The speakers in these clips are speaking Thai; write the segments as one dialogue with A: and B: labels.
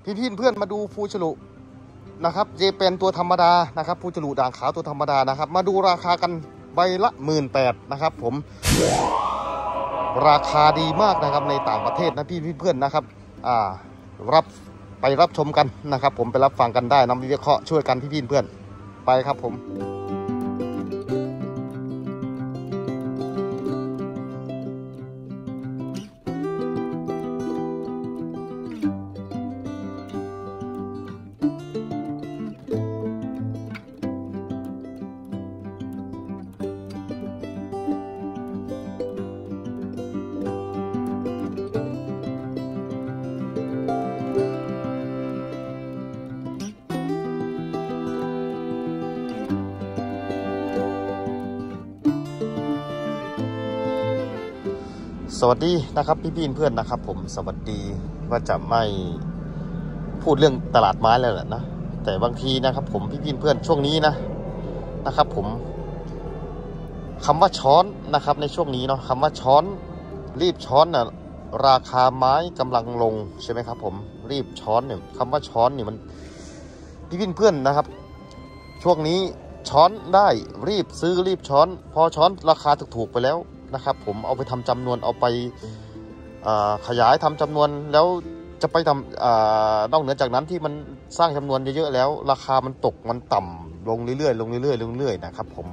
A: พี่เพื่อนมาดูฟูฉลุนะครับเจเป็นตัวธรรมดานะครับฟูฉลุด่างขาวตัวธรรมดานะครับมาดูราคากันใบละ18,000นะครับผมราคาดีมากนะครับในต่างประเทศนะพี่เพื่อนนะครับรับชมกันนะครับผมไปรับฟังกันได้นำวิเคราะห์ช่วยกันพี่เพื่อนไปครับผมสวัสดีนะครับพี่เพื่อนนะครับผมสวัสดีว่าจะไม่พูดเรื่องตลาดไม้แล้วแหละนะแต่บางทีนะครับผมพี่เพื่อนช่วงนี้นะครับผมคำว่าช้อนนะครับในช่วงนี้เนาะคำว่าช้อนรีบช้อนน่ะราคาไม้กำลังลงใช่ไหมครับผมรีบช้อนเนี่ยคำว่าช้อนเนี่ยมันพี่เพื่อนนะครับช่วงนี้ช้อนได้รีบซื้อรีบช้อนพอช้อนราคาถูกๆไปแล้วนะครับผมเอาไปทำจำนวนเอาไปขยายทำจำนวนแล้วจะไปทำนอกเหนือจากนั้นที่มันสร้างจำนวนเยอะๆแล้วราคามันตกมันต่ำลงเรื่อยๆลงเรื่อยๆนะครับผม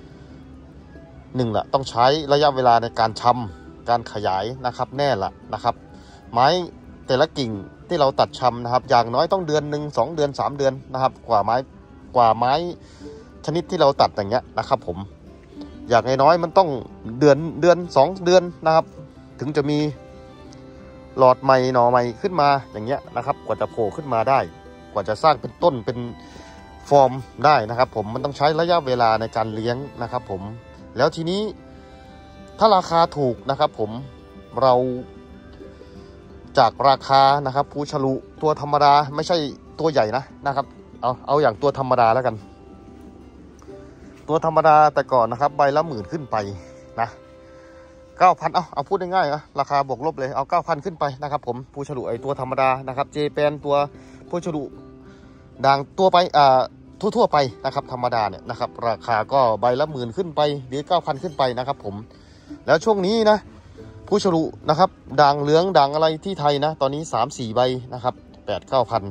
A: ละต้องใช้ระยะเวลาในการชำการขยายนะครับแน่ละนะครับไม้แต่ละกิ่งที่เราตัดชำนะครับอย่างน้อยต้องเดือน1 2 เดือน3 เดือนนะครับกว่าไม้ชนิดที่เราตัดอย่างเงี้ยนะครับผมอย่างน้อยมันต้องเดือน2 เดือนนะครับถึงจะมีหลอดใหม่หน่อใหม่ขึ้นมาอย่างเงี้ยนะครับกว่าจะโผล่ขึ้นมาได้กว่าจะสร้างเป็นต้นเป็นฟอร์มได้นะครับผมมันต้องใช้ระยะเวลาในการเลี้ยงนะครับผมแล้วทีนี้ถ้าราคาถูกนะครับผมเราจากราคานะครับฟูฉลุตัวธรรมดาไม่ใช่ตัวใหญ่นะครับเอาอย่างตัวธรรมดาแล้วกันตัวธรรมดาแต่ก่อนนะครับใบละ10,000ขึ้นไปนะ 9,000เอาพูดง่ายๆนะราคาบวกลบเลยเอา 9,000 ขึ้นไปนะครับผมฟูฉลุไอตัวธรรมดานะครับเจแปนตัวฟูฉลุด่างตัวไปทั่วไปนะครับธรรมดาเนี่ยนะครับราคาก็ใบละ10,000ขึ้นไปหรือ 9,000 ขึ้นไปนะครับผมแล้วช่วงนี้นะฟูฉลุนะครับด่างเหลืองด่างอะไรที่ไทยนะตอนนี้ 3-4 ใบนะครับ 8-9,000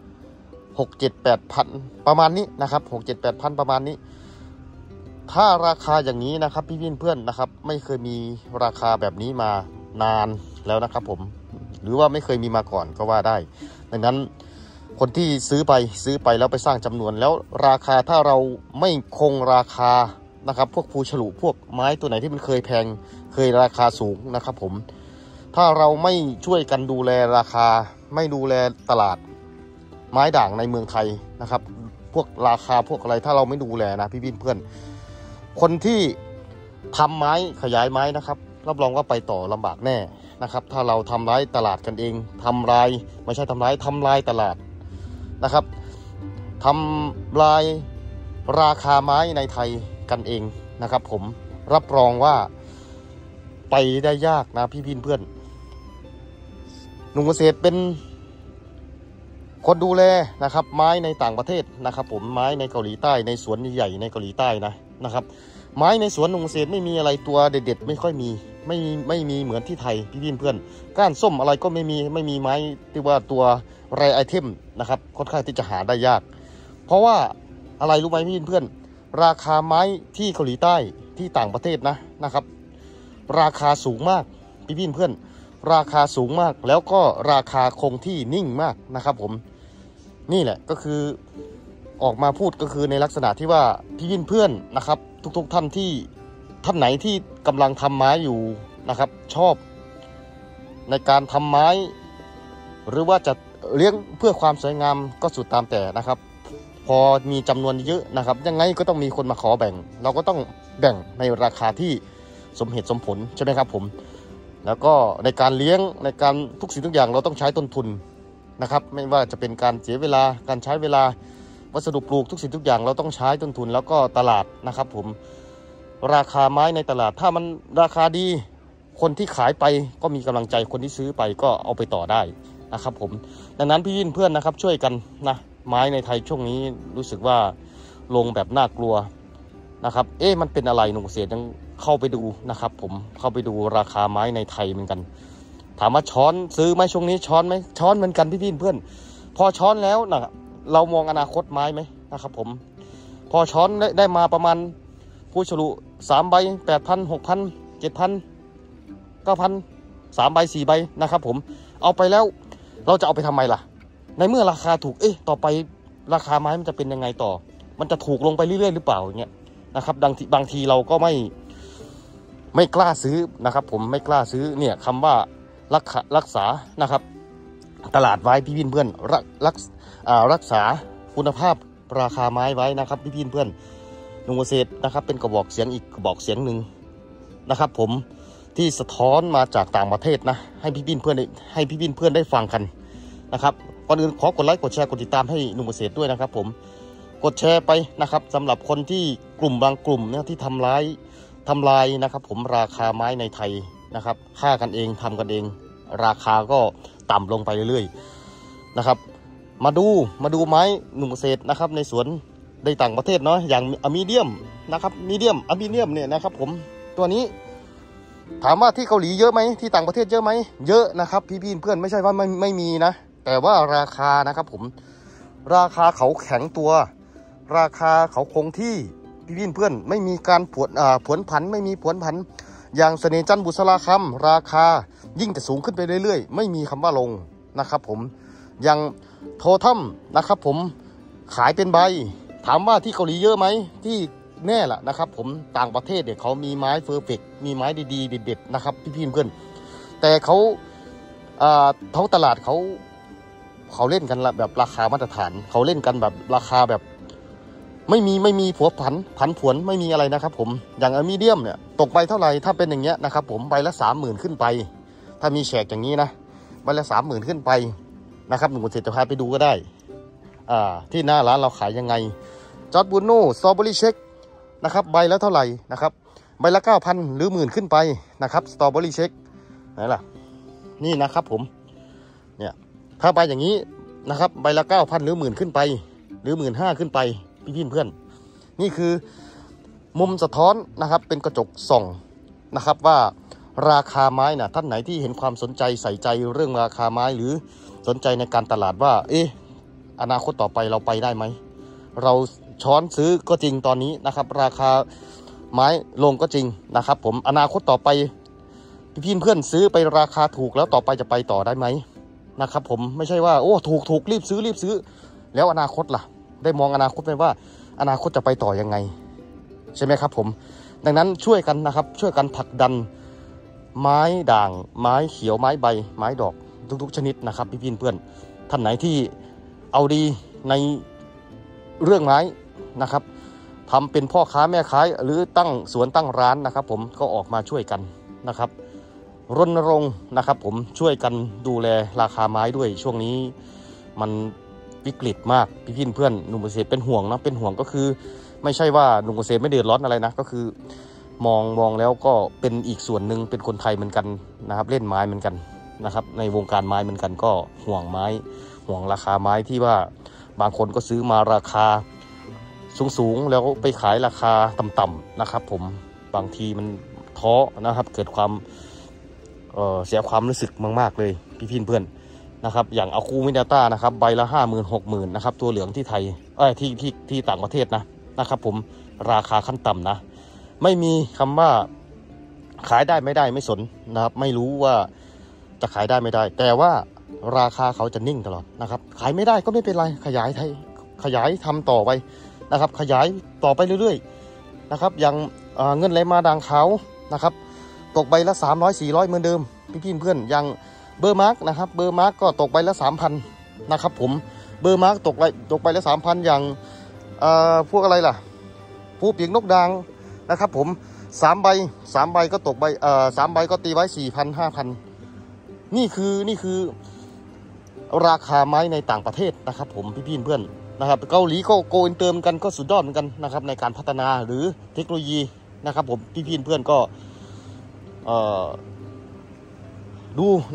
A: 6-7-8,000ประมาณนี้นะครับ 6-7-8,000 ประมาณนี้ถ้าราคาอย่างนี้นะครับพี่เพื่อนนะครับไม่เคยมีราคาแบบนี้มานานแล้วนะครับผมหรือว่าไม่เคยมีมาก่อนก็ว่าได้ดังนั้นคนที่ซื้อไปแล้วไปสร้างจำนวนแล้วราคาถ้าเราไม่คงราคานะครับพวกฟูฉลุพวกไม้ตัวไหนที่มันเคยแพงเคยราคาสูงนะครับผมถ้าเราไม่ช่วยกันดูแลราคาไม่ดูแลตลาดไม้ด่างในเมืองไทยนะครับพวกราคาพวกอะไรถ้าเราไม่ดูแลนะพี่เพื่อนคนที่ทำไม้ขยายไม้นะครับรับรองว่าไปต่อลำบากแน่นะครับถ้าเราทำร้ายตลาดกันเองไม่ใช่ทำลายตลาดนะครับทำลายราคาไม้ในไทยกันเองนะครับผมรับรองว่าไปได้ยากนะพี่เพื่อนหนุ่มเกษตรเป็นคนดูแลนะครับไม้ในต่างประเทศนะครับผมไม้ในเกาหลีใต้ในสวนใหญ่ในเกาหลีใต้นะครับไม้ในสวนหนุ่มเกษตรไม่มีอะไรตัวเด็ดๆไม่ค่อยมีไม่มีเหมือนที่ไทยพี่เพื่อนก้านส้มอะไรก็ไม่มีไม้ที่ว่าตัวแรไอเทมนะครับค่อนข้างที่จะหาได้ยากเพราะว่าอะไรรู้ไหมพี่เพื่อนราคาไม้ที่เกาหลีใต้ที่ต่างประเทศนะครับราคาสูงมากพี่เพื่อนราคาสูงมากแล้วก็ราคาคงที่นิ่งมากนะครับผมนี่แหละก็คือออกมาพูดก็คือในลักษณะที่ว่าพี่เพื่อนนะครับทุกท่านไหนที่กำลังทำไม้อยู่นะครับชอบในการทำไม้หรือว่าจะเลี้ยงเพื่อความสวยงามก็สุดตามแต่นะครับพอมีจำนวนเยอะนะครับยังไงก็ต้องมีคนมาขอแบ่งเราก็ต้องแบ่งในราคาที่สมเหตุสมผลใช่ไหมครับผมแล้วก็ในการเลี้ยงในการทุกสิ่งทุกอย่างเราต้องใช้ต้นทุนนะครับไม่ว่าจะเป็นการเสียเวลาการใช้เวลาวัสดุปลูกทุกสิ่งทุกอย่างเราต้องใช้ต้นทุนแล้วก็ตลาดนะครับผมราคาไม้ในตลาดถ้ามันราคาดีคนที่ขายไปก็มีกำลังใจคนที่ซื้อไปก็เอาไปต่อได้นะครับผมดังนั้นพี่เพื่อนนะครับช่วยกันนะไม้ในไทยช่วงนี้รู้สึกว่าลงแบบน่ากลัวนะครับมันเป็นอะไรหนุ่มเกษตรยังเข้าไปดูนะครับผมเข้าไปดูราคาไม้ในไทยเหมือนกันถามว่าช้อนซื้อไหมช่วงนี้ช้อนไหมช้อนเหมือนกันพี่เพื่อนพอช้อนแล้วนะเรามองอนาคตไม้ไหมนะครับผมพอช้อนได้มาประมาณผู้ฉลุ3 ใบ 8,000 6,000 7,000 9,000 3 ใบ 4 ใบนะครับผมเอาไปแล้วเราจะเอาไปทำไมล่ะในเมื่อราคาถูกต่อไปราคาไม้มันจะเป็นยังไงต่อมันจะถูกลงไปเรื่อยๆหรือเปล่าอย่างเงี้ยนะครับบางทีเราก็ไม่กล้าซื้อนะครับผมไม่กล้าซื้อเนี่ยคำว่ารักษานะครับตลาดไว้พี่เพื่อนรักษาคุณภาพราคาไม้ไว้นะครับพี่เพื่อนหนุ่มเกษตรนะครับเป็นกระบอกเสียงอีกกระบอกเสียงหนึ่งนะครับผมที่สะท้อนมาจากต่างประเทศนะให้พี่เพื่อนได้ฟังกันนะครับก่อนอื่นขอกดไลค์กดแชร์กดติดตามให้หนุ่มเกษตรด้วยนะครับผมกดแชร์ไปนะครับสำหรับคนที่กลุ่มบางกลุ่มเนี่ยที่ทำลายนะครับผมราคาไม้ในไทยนะครับฆ่ากันเองทำกันเองราคาก็ต่ำลงไปเรื่อยๆนะครับมาดูไม้หนุ่มเกษตรนะครับในสวนในต่างประเทศเนาะอย่างอะมีเดียมนะครับอะมีเดียมเนี่ยนะครับผมตัวนี้ถามว่าที่เกาหลีเยอะไหมที่ต่างประเทศเยอะไหมเยอะนะครับพี่เพื่อนไม่ใช่ว่าไม่มีนะแต่ว่าราคานะครับผมราคาเขาแข็งตัวราคาเขาคงที่พี่เพื่อนไม่มีการผวนผันไม่มีผวนผันอย่างเสน่ห์จันทร์บุษราคำราคายิ่งแต่สูงขึ้นไปเรื่อยๆไม่มีคำว่าลงนะครับผมอย่างโททัมนะครับผมขายเป็นใบถามว่าที่เกาหลีเยอะไหมที่แน่แหละนะครับผมต่างประเทศเนี่ยเขามีไม้เฟอร์เฟกต์มีไม้ดีๆเด็ดๆนะครับพี่เพื่อนแต่ท้องตลาดเขาเล่นกันแบบราคามาตรฐานเขาเล่นกันแบบราคาแบบไม่มีผันผวนไม่มีอะไรนะครับผมอย่างอะมีเดียมเนี่ยตกใบเท่าไหร่ถ้าเป็นอย่างเงี้ยนะครับผมใบละ 30,000 ขึ้นไปถ้ามีแฉกอย่างนี้นะใบละ 30,000 ขึ้นไปนะครับหนุ่มเกษตรจะพาไปดูก็ได้ที่หน้าร้านเราขายยังไงจอร์จบูโน่สตรอเบอรี่เช็คนะครับใบละเท่าไหร่นะครับใบละ 9,000 หรือ10,000ขึ้นไปนะครับสตรอเบอรี่เช็คไหนล่ะนี่นะครับผมเนี่ยถ้าใบอย่างนี้นะครับใบละ 9,000 หรือ10,000ขึ้นไปหรือ 15,000 ขึ้นไปพี่เพื่อนนี่คือมุมสะท้อนนะครับเป็นกระจกส่องนะครับว่าราคาไม้นะท่านไหนที่เห็นความสนใจใส่ใจเรื่องราคาไม้หรือสนใจในการตลาดว่าอนาคตต่อไปเราไปได้ไหมเราช้อนซื้อก็จริงตอนนี้นะครับราคาไม้ลงก็จริงนะครับผมอนาคตต่อไปพี่เพื่อนซื้อไปราคาถูกแล้วต่อไปจะไปต่อได้ไหมนะครับผมไม่ใช่ว่าถูกรีบซื้อแล้วอนาคตล่ะได้มองอนาคตไหมว่าอนาคตจะไปต่อยังไงใช่ไหมครับผมดังนั้นช่วยกันนะครับช่วยกันผลักดันไม้ด่างไม้เขียวไม้ใบไม้ดอกทุกชนิดนะครับพี่เพื่อนท่านไหนที่เอาดีในเรื่องไม้นะครับทำเป็นพ่อค้าแม่ขายหรือตั้งสวนตั้งร้านนะครับผมก็ออกมาช่วยกันนะครับรณรงค์นะครับผมช่วยกันดูแลราคาไม้ด้วยช่วงนี้มันวิกฤตมากพี่เพื่อนหนุ่มเกษตรเป็นห่วงนะเป็นห่วงก็คือไม่ใช่ว่าหนุ่มเกษตรไม่เดือดร้อนอะไรนะก็คือมองแล้วก็เป็นอีกส่วนหนึ่งเป็นคนไทยเหมือนกันนะครับเล่นไม้เหมือนกันนะครับในวงการไม้เหมือนกันก็ห่วงไม้ห่วงราคาไม้ที่ว่าบางคนก็ซื้อมาราคาสูงแล้วไปขายราคาต่ำๆนะครับผมบางทีมันท้อนะครับเกิดความเสียความรู้สึกมากๆเลยพี่เพื่อนนะครับอย่างอาคูมิเนต้านะครับใบละ 50,000 60,000นะครับตัวเหลืองที่ไทยที่ต่างประเทศนะครับผมราคาขั้นต่ำนะไม่มีคำว่าขายได้ไม่ได้ไม่สนนะครับไม่รู้ว่าจะขายได้ไม่ได้แต่ว่าราคาเขาจะนิ่งตลอดนะครับขายไม่ได้ก็ไม่เป็นไรขยายทำต่อไปนะครับขยายต่อไปเรื่อยๆนะครับอย่างเงินไหลมาด่างขาวนะครับตกใบละ 300-400เหมือนเดิมพี่เพื่อนอย่างเบอร์มาร์กนะครับเบอร์มาร์กก็ตกใบละ 3,000นะครับผมเบอร์มาร์กตกใบละ 3,000อย่างพวกอะไรล่ะผู้ปีกนกด่างนะครับผม3 ใบก็ตกใบ3 ใบก็ตีไว้ 4,000-5,000นี่คือราคาไม้ในต่างประเทศนะครับผมพี่เพื่อนนะครับเกาหลีก็โกอินเตอร์กันก็สุดยอดเหมือนกันนะครับในการพัฒนาหรือเทคโนโลยีนะครับผมพี่เพื่อนก็ดูนะครับ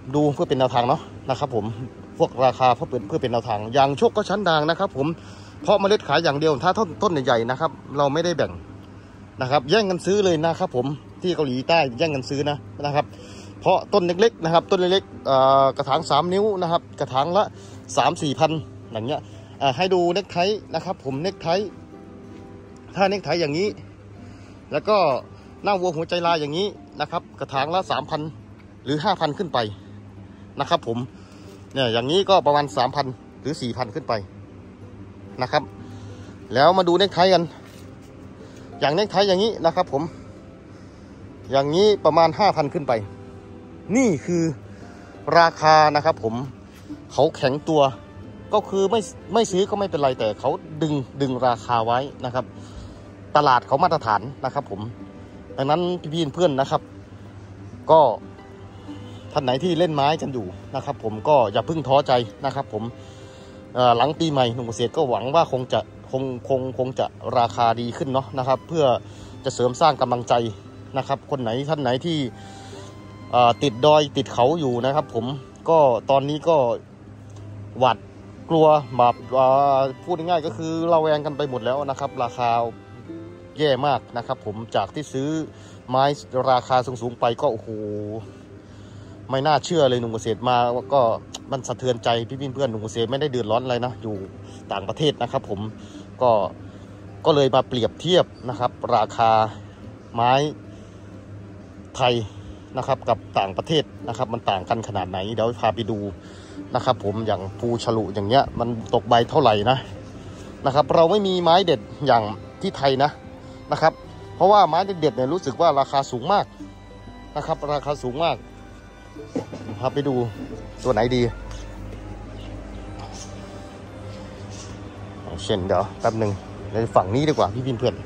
A: ดูเพื่อเป็นแนวทางเนาะนะครับผมพวกราคาเพื่อเป็นแนวทางอย่างโชคก็ชั้นด่างนะครับผมเพราะเมล็ดขายอย่างเดียวถ้าต้นใหญ่ๆนะครับเราไม่ได้แบ่งนะครับแย่งกันซื้อเลยนะครับผมที่เกาหลีใต้แย่งกันซื้อนะครับเพราะต้นเล็กๆนะครับต้นเล็กๆกระถาง3 นิ้วนะครับกระถางละ 3-4 พันอย่างเงี้ยให้ดูเน็กไทนะครับผมเน็กไทถ้าเน็กไทอย่างนี้แล้วก็หน้าวัวหัวใจลายอย่างนี้นะครับกระถางละ 3,000 หรือ 5,000 ขึ้นไปนะครับผมเนี่ยอย่างนี้ก็ประมาณ 3,000 หรือ 4,000 ขึ้นไปนะครับแล้วมาดูเน็กไทกันอย่างเน็กไทอย่างนี้นะครับผมอย่างนี้ประมาณ 5,000 ขึ้นไปนี่คือราคานะครับผมเขาแข็งตัวก็คือไม่ซื้อก็ไม่เป็นไรแต่เขาดึงราคาไว้นะครับตลาดเขามาตรฐานนะครับผมดังนั้นพี่เพื่อนนะครับก็ท่านไหนที่เล่นไม้กันอยู่นะครับผมก็อย่าเพิ่งท้อใจนะครับผมหลังปีใหม่หนุ่มเกษตรก็หวังว่าคงจะราคาดีขึ้นเนาะนะครับเพื่อจะเสริมสร้างกำลังใจนะครับท่านไหนที่ติดดอยติดเขาอยู่นะครับผมก็ตอนนี้ก็หวาดกลัวแบบพูดง่ายๆก็คือระแวงกันไปหมดแล้วนะครับราคาแย่มากนะครับผมจากที่ซื้อไม้ราคาสูงๆไปก็โอ้โหไม่น่าเชื่อเลยหนุ่มเกษตรมาก็มันสะเทือนใจพี่เพื่อนหนุ่มเกษตรไม่ได้เดือดร้อนอะไรนะอยู่ต่างประเทศนะครับผมก็เลยมาเปรียบเทียบนะครับราคาไม้ไทยนะครับกับต่างประเทศนะครับมันต่างกันขนาดไหนเดี๋ยวพาไปดูนะครับผมอย่างภูฉลุอย่างเงี้ยมันตกใบเท่าไหร่นะครับเราไม่มีไม้เด็ดอย่างที่ไทยนะครับเพราะว่าไม้เด็ดเนี่ยรู้สึกว่าราคาสูงมากนะครับราคาสูงมากพาไปดูตัวไหนดีเช่นเดี๋ยวแป๊บหนึ่งในฝั่งนี้ดีกว่าพี่เพื่อน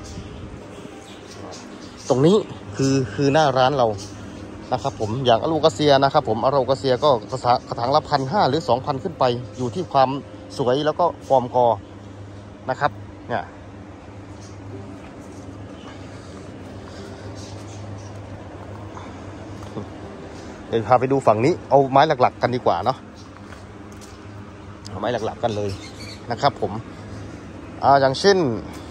A: ตรงนี้คือหน้าร้านเรานะครับผมอย่างอโลกาเซียนะครับผมอโลกาเซียก็กระถางละ 1,500 หรือ 2,000 ขึ้นไปอยู่ที่ความสวยแล้วก็ฟอร์มกอนะครับเนี่ยเดี๋ยวพาไปดูฝั่งนี้เอาไม้หลักๆกันดีกว่าเนาะเอาไม้หลักๆกันเลยนะครับผมอย่างเช่น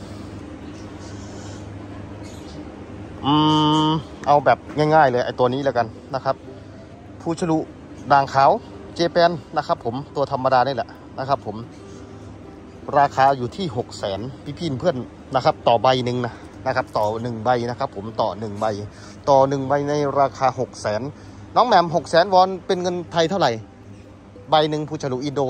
A: เอาแบบง่ายๆเลยไอ้ตัวนี้แล้วกันนะครับภูฉลุด่างขาวเจแปนนะครับผมตัวธรรมดานี่แหละนะครับผมราคาอยู่ที่ 600,000 พี่เพื่อนนะครับต่อใบหนึ่งนะครับต่อ1ใบนะครับผมต่อ1ใบในราคา 600,000 น้องแหม่ม 600,000 วอนเป็นเงินไทยเท่าไหร่ใบหนึ่งภูฉลุอินโด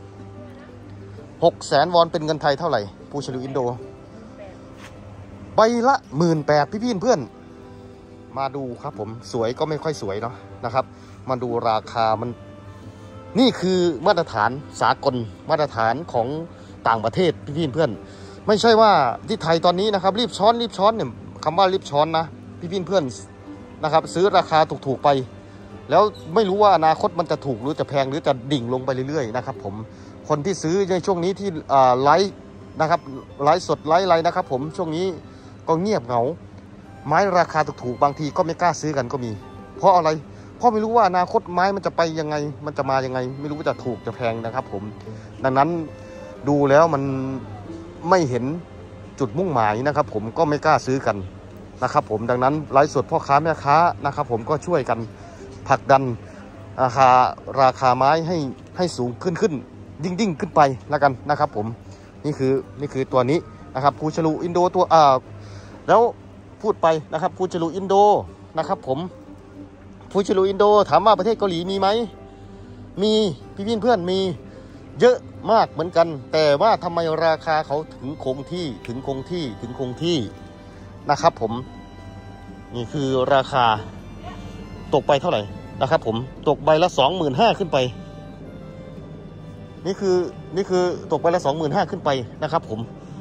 A: 600,000 วอนเป็นเงินไทยเท่าไหร่ภูฉลุอินโดใบละ 18,000 พี่เพื่อนมาดูครับผมสวยก็ไม่ค่อยสวยเนาะนะครับมาดูราคามันนี่คือมาตรฐานสากลมาตรฐานของต่างประเทศพี่เพื่อนไม่ใช่ว่าที่ไทยตอนนี้นะครับรีบช้อนเนี่ยคำว่ารีบช้อนนะพี่เพื่อนนะครับซื้อราคาถูกๆไปแล้วไม่รู้ว่าอนาคตมันจะถูกหรือจะแพงหรือจะดิ่งลงไปเรื่อยๆนะครับผมคนที่ซื้อในช่วงนี้ที่ไลฟ์นะครับไลฟ์สดไลฟ์อะไรนะครับผมช่วงนี้ก็เงียบเหงาไม้ราคาถูกๆบางทีก็ไม่กล้าซื้อกันก็มีเพราะอะไรเพราะไม่รู้ว่าอนาคตไม้มันจะไปยังไงมันจะมายังไงไม่รู้ว่าจะถูกจะแพงนะครับผมดังนั้นดูแล้วมันไม่เห็นจุดมุ่งหมายนะครับผมก็ไม่กล้าซื้อกันนะครับผมดังนั้นไลฟ์สดพ่อค้าแม่ค้านะครับผมก็ช่วยกันผลักดันราคาไม้ให้สูงขึ้นยิ่งขึ้นไปแล้วกันนะครับผมนี่คือตัวนี้นะครับภูฉลุอินโดตัวแล้วพูดไปนะครับภูฉลุอินโดนะครับผมภูฉลุอินโดถามว่าประเทศเกาหลีมีไหมมีพี่เพื่อนมีเยอะมากเหมือนกันแต่ว่าทำไมราคาเขาถึงคงที่นะครับผมนี่คือราคาตกไปเท่าไหร่นะครับผมตกใบละ 25,000 ขึ้นไปนี่คือตกใบละ 25,000 ขึ้นไปนะครับผม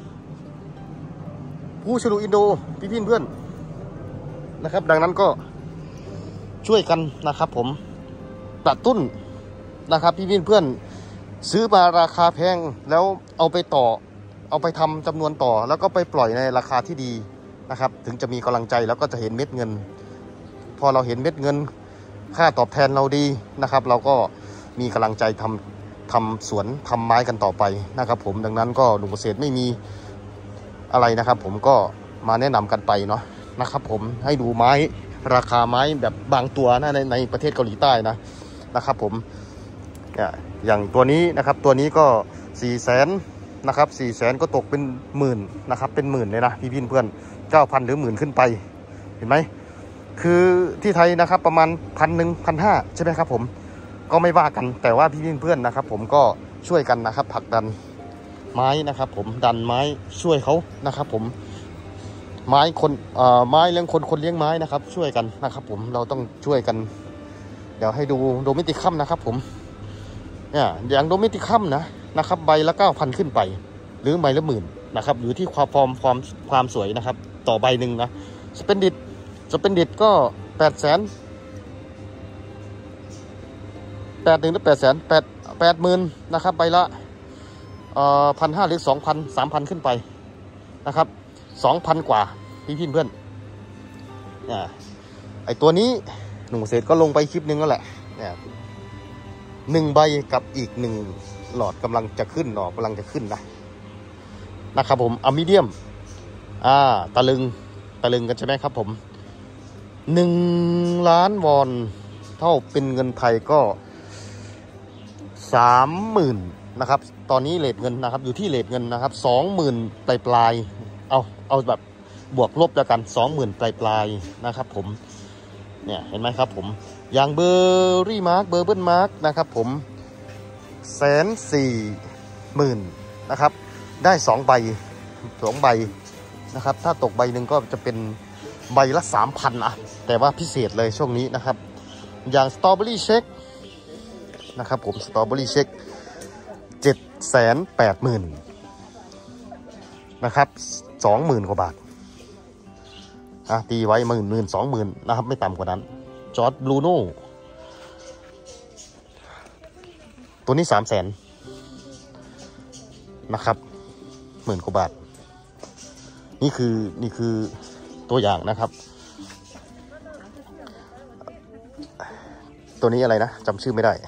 A: ภูฉลุอินโดพี่เพื่อนนะครับดังนั้นก็ช่วยกันนะครับผมกระตุ้นนะครับพี่เพื่อนซื้อมาราคาแพงแล้วเอาไปทำจำนวนต่อแล้วก็ไปปล่อยในราคาที่ดีนะครับถึงจะมีกำลังใจแล้วก็จะเห็นเม็ดเงินพอเราเห็นเม็ดเงินค่าตอบแทนเราดีนะครับเราก็มีกำลังใจทำสวนทำไม้กันต่อไปนะครับผมดังนั้นก็หนุ่มเกษตรไม่มีอะไรนะครับผมก็มาแนะนำกันไปเนาะนะครับผมให้ดูไม้ราคาไม้แบบบางตัวนะในประเทศเกาหลีใต้นะครับผมอย่างตัวนี้นะครับตัวนี้ก็400,000นะครับ400,000ก็ตกเป็นหมื่นนะครับเป็นหมื่นเลยนะพี่เพื่อน 9,000 หรือ10,000ขึ้นไปเห็นไหมคือที่ไทยนะครับประมาณ1,000-1,500ใช่ไหมครับผมก็ไม่ว่ากันแต่ว่าพี่เพื่อนนะครับผมก็ช่วยกันนะครับผลักดันไม้นะครับผมดันไม้ช่วยเขานะครับผมไม้เลี้ยงคนเลี้ยงไม้นะครับช่วยกันนะครับผมเราต้องช่วยกันเดี๋ยวให้ดูโดเมติคัมนะครับผมเนี่ยอย่างโดเมติคัมนะครับใบละ 9,000 ขึ้นไปหรือใบละ10,000นะครับอยู่ที่ความสวยนะครับต่อใบหนึ่งนะสเปนดิตก็800,000 81 หรือ 800,000 80,000นะครับใบละ1,500 หรือ 2,000 3,000 ขึ้นไปนะครับ 2,000 กว่าพี่เพื่อนไอตัวนี้หนุ่มเกษตรก็ลงไปคลิปนึงแล้วแหละเนี่ย1 ใบกับอีก1หลอดกำลังจะขึ้นนะครับผมอะมิเดียมตะลึงกันใช่ไหมครับผม1 ล้านวอนเท่าเป็นเงินไทยก็ 30,000นะครับตอนนี้เรทเงินนะครับอยู่ที่เรทเงินนะครับ 20,000 ปลายเอาแบบบวกลบแล้วกัน 20,000 ปลายนะครับผมเนี่ยเห็นไหมครับผมอย่างเบอร์เบิ้ลมาร์กนะครับผม140,000นะครับได้2 ใบนะครับถ้าตกใบหนึ่งก็จะเป็นใบละ 3,000แต่ว่าพิเศษเลยช่วงนี้นะครับอย่างสตรอเบอรี่เช็คนะครับผมสตรอเบอรี่เช็ค780,000นะครับ 20,000 กว่าบาทตีไว้20,000 นะครับไม่ต่ำกว่านั้นจอร์จบรูโน่ตัวนี้ 300,000นะครับ10,000 กว่าบาทนี่คือตัวอย่างนะครับตัวนี้อะไรนะจำชื่อไม่ได้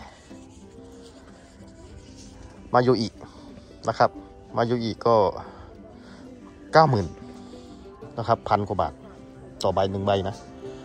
A: มาโยอินะครับมาโยอิก็ 90,000นะครับ1,000 กว่าบาทต่อใบ1 ใบนะ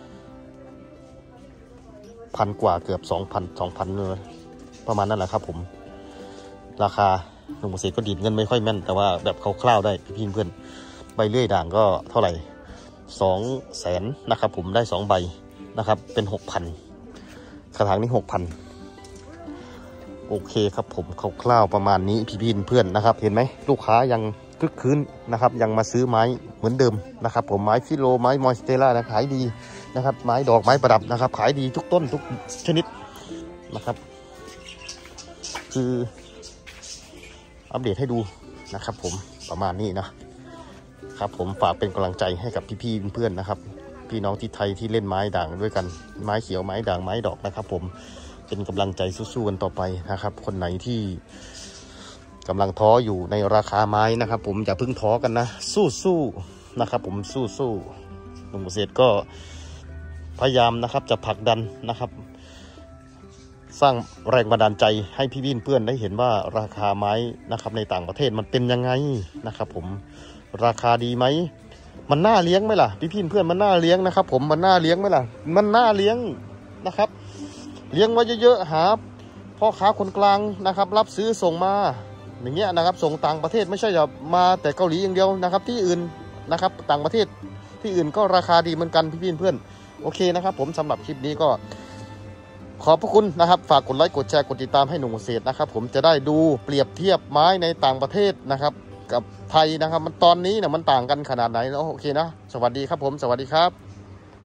A: 1,000 กว่าเกือบ 2,000เลยประมาณนั้นแหละครับผมราคาหนุ่มเกษตรก็ดีดเงินไม่ค่อยแม่นแต่ว่าแบบคร่าวๆได้พี่เพื่อนใบเลื่อยด่างก็เท่าไหร่200,000นะครับผมได้2 ใบนะครับเป็น 6,000กระถางนี้ 6,000โอเคครับผมคร่าวๆประมาณนี้พี่เพื่อนนะครับเห็นไหมลูกค้ายังคึกคืนนะครับยังมาซื้อไม้เหมือนเดิมนะครับผมไม้ฟิโลไม้มอยสเตล่านะขายดีนะครับไม้ดอกไม้ประดับนะครับขายดีทุกต้นทุกชนิดนะครับคืออัปเดตให้ดูนะครับผมประมาณนี้นะครับผมฝากเป็นกำลังใจให้กับพี่เพื่อนนะครับพี่น้องที่ไทยที่เล่นไม้ด่างด้วยกันไม้เขียวไม้ด่างไม้ดอกนะครับผมเป็นกำลังใจสู้ๆกันต่อไปนะครับคนไหนที่กำลังท้ออยู่ในราคาไม้นะครับผมอย่าเพิ่งท้อกันนะสู้นะครับผมสู้หนุ่มเกษตรก็พยายามนะครับจะผลักดันนะครับสร้างแรงบันดาลใจให้พี่เพื่อนได้เห็นว่าราคาไม้นะครับในต่างประเทศมันเป็นยังไงนะครับผมราคาดีไหมมันน่าเลี้ยงไหมล่ะพี่เพื่อนมันน่าเลี้ยงนะครับผมมันน่าเลี้ยงไหมล่ะมันน่าเลี้ยงนะครับเลี้ยงไว้เยอะๆหาพ่อค้าคนกลางนะครับรับซื้อส่งมาอย่างเงี้ยนะครับส่งต่างประเทศไม่ใช่จะมาแต่เกาหลีอย่างเดียวนะครับที่อื่นนะครับต่างประเทศที่อื่นก็ราคาดีเหมือนกันพี่เพื่อนโอเคนะครับผมสำหรับคลิปนี้ก็ขอบพระคุณนะครับฝากกดไลค์กดแชร์กดติดตามให้หนุ่มเกษตรนะครับผมจะได้ดูเปรียบเทียบไม้ในต่างประเทศนะครับกับไทยนะครับมันตอนนี้เนี่ยมันต่างกันขนาดไหนแล้วโอเคนะสวัสดีครับผมสวัสดีครับ